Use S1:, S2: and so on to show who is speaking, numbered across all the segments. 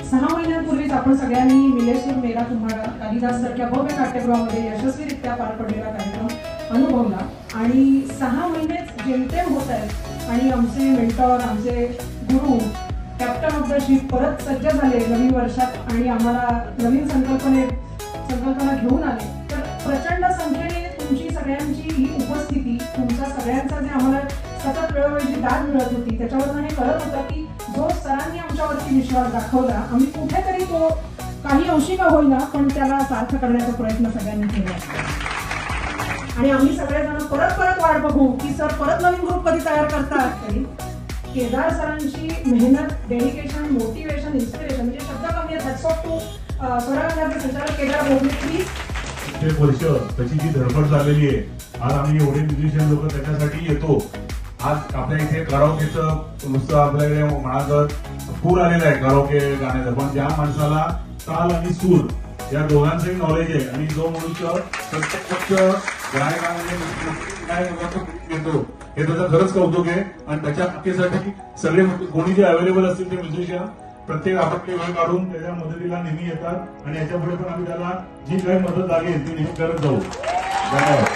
S1: 6 महिन्यांपूर्वीच आपण सगळ्यांनी मिलेसूर मेरा तुम्हारा कालिदास सारख्या भव्य नाट्यगृहामध्ये यशस्वीरित्या पार पडलेला कार्यक्रम अनुभवला आणि 6 महिनेच जेमतेम होत आहेत आणि आमचे मेंटॉर आमचे गुरु कॅप्टन ऑफ द शिप परत सज्ज झाले नवीन वर्षात आणि आम्हाला नवीन संकल्पना घेऊन आले। तर प्रचंड संख्येने तुमची सगळ्यांची ही उपस्थिती तुमच्या सगळ्यांचा जे आम्हाला सतत वेळोवेळी दाद मिळत होती त्याच्यावरून हे कळत होतं की जो सरांनी आमच्यावरती विश्वास दाखवला आम्ही कुठेतरी तो काही अंशी का होईना पण त्याला सार्थ करण्याचा प्रयत्न सगळ्यांनी केला आणि आम्ही सगळेजण परत वाट बघू की सर परत नवीन ग्रुप कधी तयार करतात। तरी केदार सरांची मेहनत डेडिकेशन मोटिवेशन इन्स्पिरेशन म्हणजे शब्द कमी आहेत। हॅट्स ऑफ टू स्वरांगाचे संचालक केदार बोबले प्लीज।
S2: ते वर्ष त्याची जी धडपड झालेली आहे, आज आम्ही एवढे म्युझिशियन लोक त्याच्यासाठी येतो। आज आपल्या इथे कराओकेचं नुसतं आपल्याकडे म्हणाल पूर आलेला आहे कराओके गाण्याचं, पण ज्या माणसाला ताल आणि सूर या दोघांचंही नॉलेज आहे आणि जो मनुष्य प्रत्यक्ष गायकांमध्ये घेतो हे त्याचं खरंच कौतुक आहे। आणि त्याच्या हक्कीसाठी सगळे कोणी जे अवेलेबल असतील ते म्युझिशियन प्रत्येक आपली वेळ काढून त्याच्या मदतीला नेहमी येतात आणि याच्या पुढे पण आम्ही त्याला जी काही मदत लागेल ती नेहमी करत जाऊ। धन्यवाद।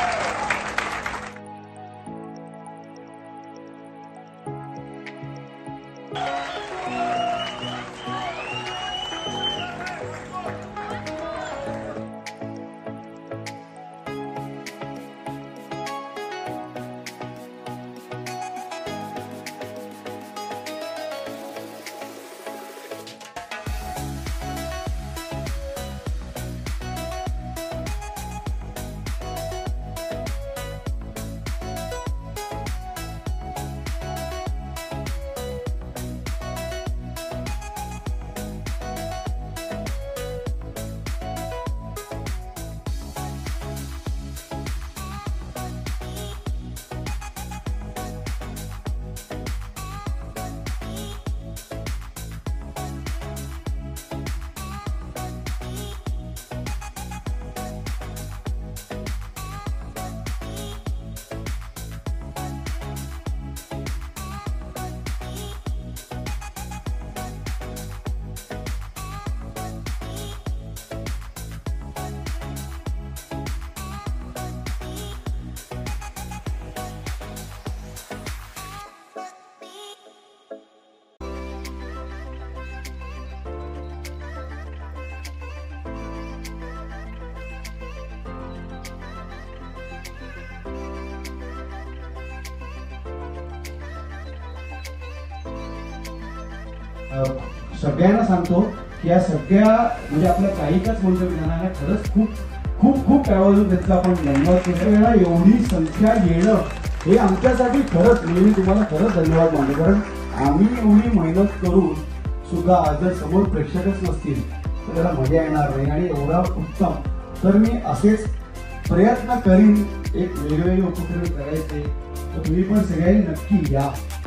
S3: सगळ्यांना सांगतो की या सगळ्या म्हणजे आपल्या काहीकच मंच विधानाला खरंच खूप खूप खूप त्यावरून त्याचा आपण धन्यवाद केला। वेळा एवढी संख्या येणं हे आमच्यासाठी खरंच मी तुम्हाला खरंच धन्यवाद मानतो, कारण आम्ही एवढी मेहनत करून सुद्धा जर समोर प्रेक्षकच नसतील तर त्याला मजा येणार नाही आणि एवढा उत्तम। तर मी असेच प्रयत्न करीन एक वेगवेगळे उपक्रम करायचे, तर तुम्ही पण सगळ्यांनी नक्की या।